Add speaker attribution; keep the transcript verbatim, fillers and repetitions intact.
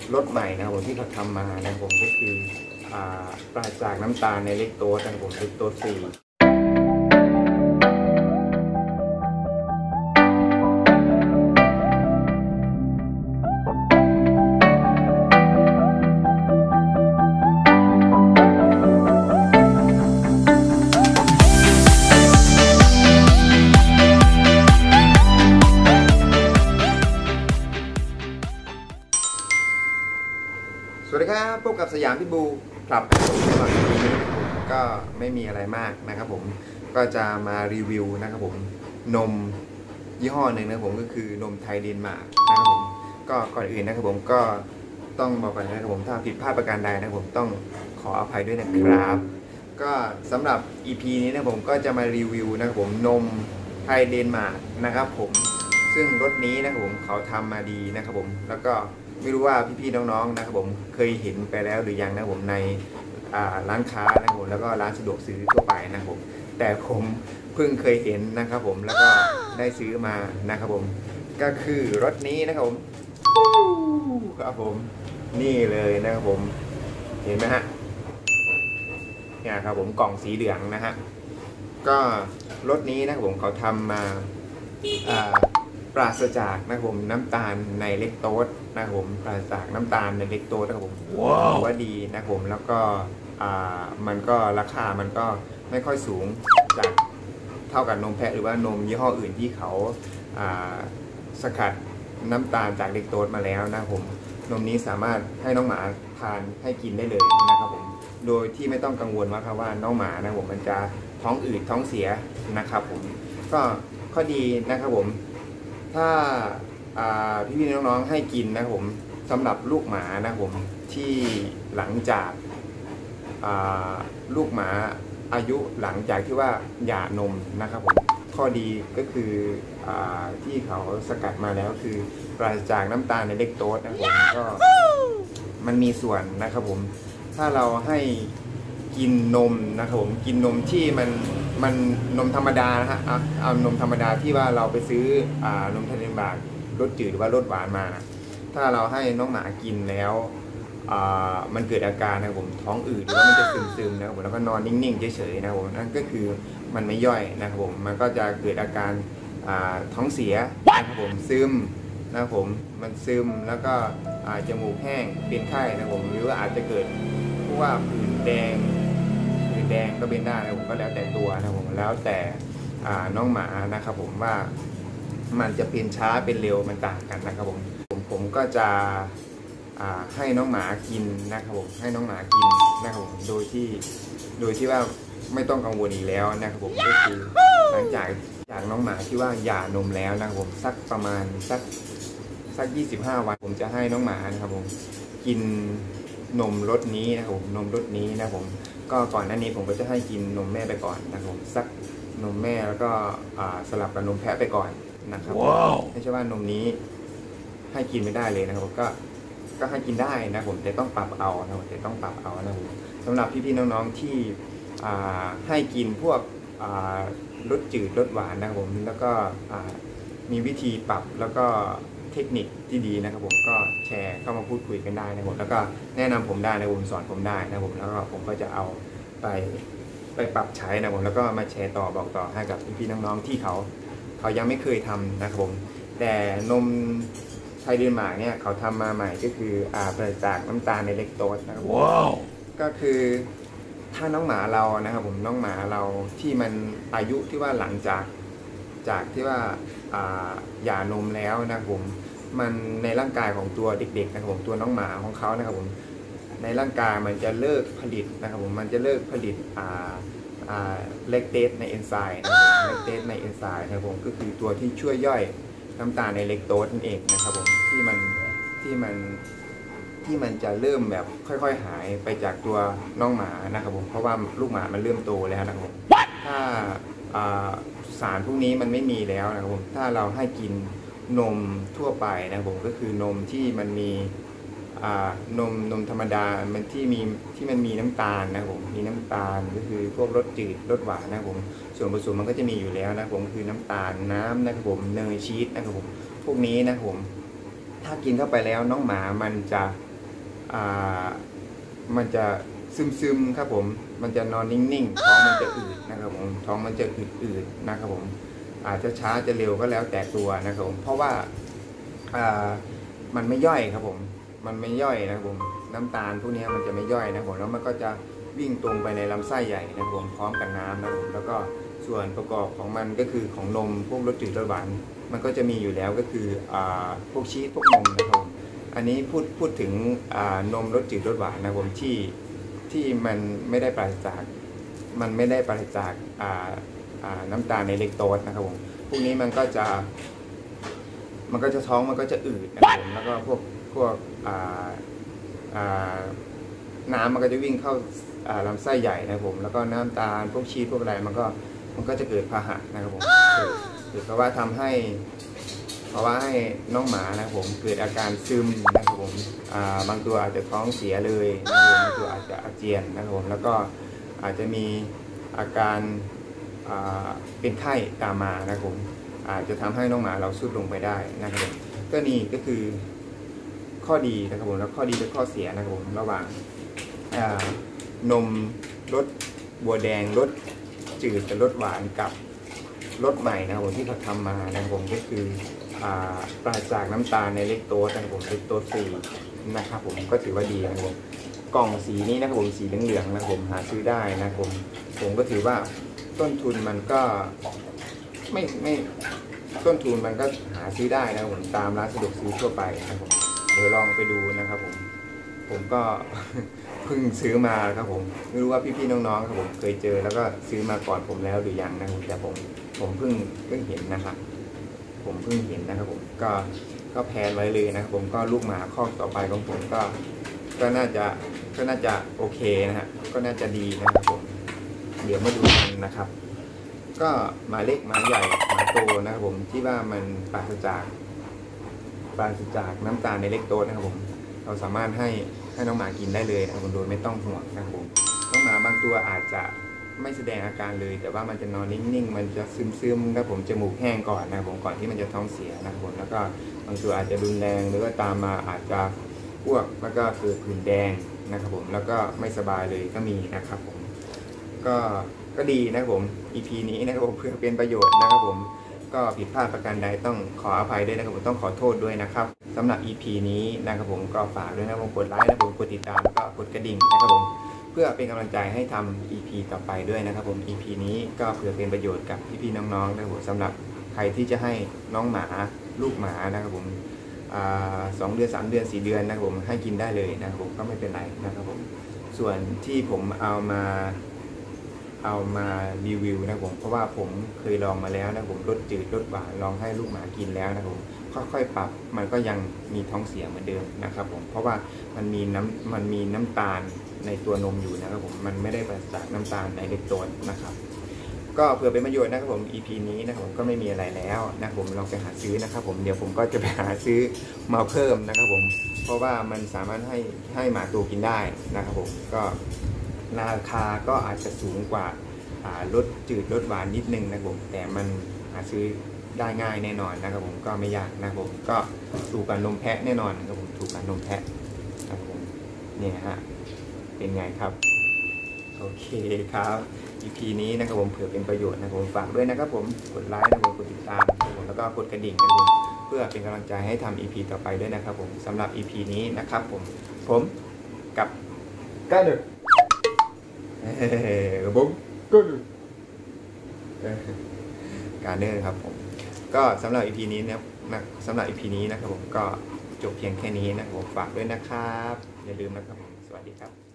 Speaker 1: รสใหม่นะครับผมที่เขาทำมานะครับผมก็คืออ่าปราศจากน้ำตาลในเล็กโตสนะครับผมเล็กโตสฟรีสวัสดีครับพบกับสยามพิบูกลับมาผมในวันนี้ก็ไม่มีอะไรมากนะครับผมก็จะมารีวิวนะครับผมนมยี่ห้อหนึ่งนะครับผมก็คือนมไทยเดนมาร์กนะครับผมก็ก่อนอื่นนะครับผมก็ต้องบอกก่อนนะครับผมถ้าผิดพลาดประการใดนะครับผมต้องขออภัยด้วยนะครับก็สำหรับ อี พี นี้นะผมก็จะมารีวิวนะครับผมนมไทยเดนมาร์กนะครับผมซึ่งรสนี้นะครับผมเขาทำมาดีนะครับผมแล้วก็ไม่รู้ว่าพี่ๆน้องๆนะครับผมเคยเห็นไปแล้วหรือยังนะครับผมในร้านค้านะครับผมแล้วก็ร้านสะดวกซื้อทั่วไปนะครับผมแต่ผมเพิ่งเคยเห็นนะครับผมแล้วก็ได้ซื้อมานะครับผมก็คือรสนี้นะครับผมครับผมนี่เลยนะครับผมเห็นไหมฮะเนี่ยครับผมกล่องสีเหลืองนะฮะก็รสนี้นะครับผมเขาทำมาปราศจากนะครับผมน้ำตาลในเล็กโตสนะครับผมปราศจากน้ำตาลในเล็กโตสนะครับผมถือว่าดีนะครับผมแล้วก็มันก็ราคามันก็ไม่ค่อยสูงจากเท่ากับนมแพะหรือว่านมยี่ห้ออื่นที่เขาสกัดน้ำตาลจากเล็กโตสมาแล้วนะครับผมนมนี้สามารถให้น้องหมาทานให้กินได้เลยนะครับผมโดยที่ไม่ต้องกังวลว่าครับว่าน้องหมานะครับผมมันจะท้องอืดท้องเสียนะครับผมก็ข้อดีนะครับผมถ้าพี่ๆน้องๆให้กินนะครับผมสำหรับลูกหมานะครับผมที่หลังจากลูกหมาอายุหลังจากที่ว่าหย่านมนะครับผมข้อดีก็คืออที่เขาสกัดมาแล้วคือปราศจากน้ำตาลในเล็กโตสนะครับผมก็มันมีส่วนนะครับผมถ้าเราให้กินนมนะครับผมกินนมที่มันมันนมธรรมดานะฮะเอาเอานมธรรมดาที่ว่าเราไปซื้อนมไทยเดนมาร์กรสจืดหรือว่ารสหวานมาถ้าเราให้น้องหมากินแล้วมันเกิดอาการนะครับผมท้องอืดหรือว่ามันจะซึมๆนะครับผมแล้วก็นอนนิ่งๆเฉยๆนะครับผมนั่นก็คือมันไม่ย่อยนะครับผมมันก็จะเกิดอาการท้องเสียนะครับผมซึมนะครับผมมันซึมแล้วก็จมูกแห้งเป็นไข้นะครับผมหรือว่าอาจจะเกิดเพราะว่าผื่นแดงผื่นแดงก็เป็นได้นะครับผมก็แล้วแต่ตัวนะครับผมแล้วแต่น้องหมานะครับผมว่ามันจะเป็นช้าเป็นเร็วมันต่างกันนะครับผมผมผมก็จะให้น้องหมากินนะครับผมให้น้องหมากินนะครับผมโดยที่โดยที่ว่าไม่ต้องกังวลอีกแล้วนะครับผมก็คือหลังจากจากน้องหมาที่ว่าหย่านมแล้วนะครับผมสักประมาณสักสักยี่สิบห้าวันผมจะให้น้องหมานะครับผมกินนมรสนี้นะครับผมนมรสนี้นะครับผมก็ก่อนหน้านี้ผมก็จะให้กินนมแม่ไปก่อนนะครับผมสักนมแม่แล้วก็สลับกับนมแพะไปก่อนนะครับ wow. ไม่ใช่ว่านมนี้ให้กินไม่ได้เลยนะครับก็ก็ให้กินได้นะผมแต่ต้องปรับเอานะผมแต่ต้องปรับเอานะผมสำหรับพี่ๆน้องๆที่ให้กินพวกรสจืดรสหวานนะครับผมแล้วก็มีวิธีปรับแล้วก็เทคนิคที่ดีนะครับผมก็แชร์เข้ามาพูดคุยกันได้นะผมแล้วก็แนะนำผมได้นะผมสอนผมได้นะผมแล้วก็ผมก็จะเอาไปไปปรับใช้นะผมแล้วก็มาแชร์ต่อบอกต่อให้กับพี่ๆน้องๆที่เขาเขายังไม่เคยทำนะครับผมแต่นมไทยเดนมาร์กเนี่ยเขาทำมาใหม่ก็คืออ่าปราศจากน้ำตาลในเล็กโตสนะครับว้าวก็คือถ้าน้องหมาเรานะครับผมน้องหมาเราที่มันอายุที่ว่าหลังจากจากที่ว่าอ่าหย่านมแล้วนะครับผมมันในร่างกายของตัวเด็กๆนะครับผมตัวน้องหมาของเขานะครับผมในร่างกายมันจะเลิกผลิตนะครับผมมันจะเลิกผลิตอ่าเลคเตสในเอนไซม์นะครับเลคเตสในเอนไซม์นะครับผมก็คือตัวที่ช่วยย่อยน้ำตาลในเล็กโตสนั่นเองนะครับผมที่มันที่มันที่มันจะเริ่มแบบค่อยๆหายไปจากตัวน้องหมานะครับผมเพราะว่าลูกหมามันเริ่มโตแล้วนะครับผมถ้าสารพวกนี้มันไม่มีแล้วนะครับผมถ้าเราให้กินนมทั่วไปนะครับผมก็คือนมที่มันมีนมนมธรรมดามันที่มีที่มันมีน้ำตาลนะครับผมมีน้ำตาลก็คือพวกรสจืดรสหวานนะครับผมส่วนผสมมันก็จะมีอยู่แล้วนะครับผมคือน้ำตาลน้ำนะครับผมเนยชีสนะครับผมพวกนี้นะครับผมถ้ากินเข้าไปแล้วน้องหมามันจะอ่ามันจะซึมๆครับผมมันจะนอนนิ่งๆท้องมันจะอืดนะครับผมท้องมันจะอืดๆนะครับผมอาจจะช้าจะเร็วก็แล้วแต่ตัวนะครับผมเพราะว่าอ่ามันไม่ย่อยครับผมมันไม่ย่อยนะครับผมน้ำตาลพวกนี้มันจะไม่ย่อยนะครับผมแล้วมันก็จะวิ่งตรงไปในลำไส้ใหญ่นะครับผมพร้อมกับน้ำนะครับผมแล้วก็ส่วนประกอบของมันก็คือของนมพวกรสจืดรสหวานมันก็จะมีอยู่แล้วก็คืออ่าพวกชีสพวกนมนะครับผมอันนี้พูดพูดถึงอ่านมรสจืดรสหวานนะครับผมที่ที่มันไม่ได้ปราศจากมันไม่ได้ปราศจากอ่าอ่าน้ำตาลในเลคโตสนะครับผมพวกนี้มันก็จะมันก็จะท้องมันก็จะอืดนะครับผมแล้วก็พวกพวกอ่าอ่าน้ำมันก็จะวิ่งเข้าลำไส้ใหญ่นะครับผมแล้วก็น้ำตาลพวกชีสพวกอะไรมันก็มันก็จะเกิดพาหะนะครับผมเกิดเพราะว่าทำให้เพราะว่าให้น้องหมานะครับผมเกิดอาการซึมนะครับผมบางตัวอาจจะท้องเสียเลยนะครับบางตัวอาจจะอาเจียนนะครับผมแล้วก็อาจจะมีอาการเป็นไข้ตามมานะครับผมอาจจะทำให้น้องหมาเราสุดลงไปได้นะครับผมก็นี่ก็คือข้อดีนะครับผมแล้วข้อดีและข้อเสียนะครับผมระหว่างนมรสบัวแดงรสจืดกับรสหวานกับรสใหม่นะครับผมที่เขาทำมานะครับผมก็คือปราศจากน้ำตาลในเลคโตสนะครับผมเลคโตสฟรีนะครับผมก็ถือว่าดีนะครับผมกล่องสีนี้นะครับผมสีเหลืองๆนะครับผมหาซื้อได้นะครับผมผมก็ถือว่าต้นทุนมันก็ไม่ไม่ต้นทุนมันก็หาซื้อได้นะครับผมตามร้านสะดวกซื้อทั่วไปนะครับผมเดี๋ยวลองไปดูนะครับผมผมก็เพิ่งซื้อมาครับผมไม่รู้ว่าพี่ๆน้องๆครับผมเคยเจอแล้วก็ซื้อมาก่อนผมแล้วหรือยังนะครับแต่ผมผมเพิ่งเพิ่งเห็นนะครับผมเพิ่งเห็นนะครับผมก็ก็แพลนไว้เลยนะครับผมก็ลูกหมาคอกต่อไปของผมก็ก็น่าจะก็น่าจะโอเคนะฮะก็น่าจะดีนะครับผมเดี๋ยวมาดูกันนะครับก็หมาเล็กหมาใหญ่หมาโตนะครับผมที่ว่ามันปราศจากปราศจากน้ำตาลในเลคโตสนะครับผมเราสามารถให้ให้น้องหมากินได้เลยนะครับผมโดยไม่ต้องห่วงนะครับผมน้องหมาบางตัวอาจจะไม่แสดงอาการเลยแต่ว่ามันจะนอนนิ่งๆมันจะซึมๆนะครับผมจมูกแห้งก่อนนะครับผมก่อนที่มันจะท้องเสียนะครับผมแล้วก็บางตัวอาจจะรุนแรงหรือว่าตามมาอาจจะอ้วกแล้วก็เกิดผื่นแดงนะครับผมแล้วก็ไม่สบายเลยก็มีนะครับผมก็ก็ดีนะครับผม อี พี นี้นะครับผมเพื่อเป็นประโยชน์นะครับผมก็ผิดพลาดประการใดต้องขออภัยด้วยนะครับผมต้องขอโทษด้วยนะครับสำหรับ อี พี นี้นะครับผมก็ฝากด้วยนะครับผมกดไลค์นะครับผมกดติดตามแล้วก็กดกระดิ่งนะครับผมเพื่อเป็นกำลังใจให้ทำ อี พี ต่อไปด้วยนะครับผม อี พี นี้ก็เพื่อเป็นประโยชน์กับพี่ๆน้องๆนะครับผมสำหรับใครที่จะให้น้องหมาลูกหมานะครับผมสองเดือนสามเดือนสี่เดือนนะครับผมให้กินได้เลยนะครับผมก็ไม่เป็นไรนะครับผมส่วนที่ผมเอามาเอามารีวิวนะผมเพราะว่าผมเคยลองมาแล้วนะผมรสจืดรสหวานลองให้ลูกหมากินแล้วนะผมค่อยๆปรับมันก็ยังมีท้องเสียเหมือนเดิมนะครับผมเพราะว่ามันมีน้ำมันมีน้ำตาลในตัวนมอยู่นะครับผมมันไม่ได้ปราศจากน้ำตาลในเลคโตสนะครับก็เพื่อเป็นประโยชน์นะครับผม อี พี นี้นะครับผมก็ไม่มีอะไรแล้วนะครับผมลองไปหาซื้อนะครับผมเดี๋ยวผมก็จะไปหาซื้อมาเพิ่มนะครับผมเพราะว่ามันสามารถให้ให้หมาตัวกินได้นะครับผมก็ราคาก็อาจจะสูงกว่ารสจืดรสหวานนิดนึงนะครับผมแต่มันหาซื้อได้ง่ายแน่นอนนะครับผมก็ไม่ยากนะครับผมก็ถูกกับนมแพะแน่นอนนะครับผมถูกกับนมแพะนะครับผมเนี่ยฮะเป็นไงครับโอเคครับ อี พี นี้นะครับผมเผื่อเป็นประโยชน์นะครับผมฝากด้วยนะครับผมกดไลค์นะครับผมกดติดตามนะครับผมแล้วก็กดกระดิ่งนะครับผมเพื่อเป็นกำลังใจให้ทำ อี พี ต่อไปด้วยนะครับผมสำหรับ อี พี นี้นะครับผมผมกับก้าเด็กผมก็การเนอร์ครับผมก็สำหรับ อี พี นี้นะสำหรับ อี พี นี้นะครับผมก็จบเพียงแค่นี้นะครับผมฝากด้วยนะครับอย่าลืมนะครับผมสวัสดีครับ